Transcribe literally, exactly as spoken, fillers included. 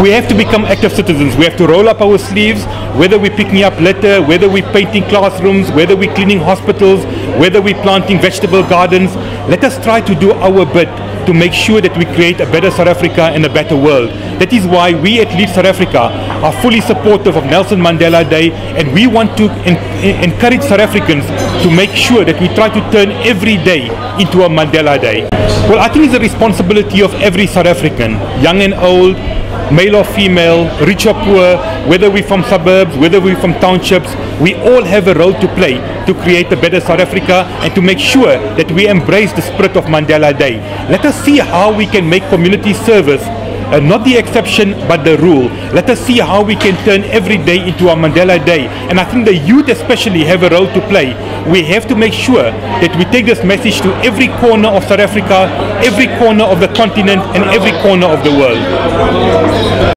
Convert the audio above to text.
We have to become active citizens. We have to roll up our sleeves, whether we're picking up litter, whether we're painting classrooms, whether we're cleaning hospitals, whether we're planting vegetable gardens. Let us try to do our bit to make sure that we create a better South Africa and a better world. That is why we at Lead South Africa are fully supportive of Nelson Mandela Day, and we want to en encourage South Africans to make sure that we try to turn every day into a Mandela Day. Well, I think it's the responsibility of every South African, young and old, male or female, rich or poor, whether we're from suburbs, whether we're from townships, we all have a role to play to create a better South Africa and to make sure that we embrace the spirit of Mandela Day. Let us see how we can make community service Uh, not the exception but the rule. Let us see how we can turn every day into a Mandela Day. And I think the youth especially have a role to play. We have to make sure that we take this message to every corner of South Africa, every corner of the continent, and every corner of the world.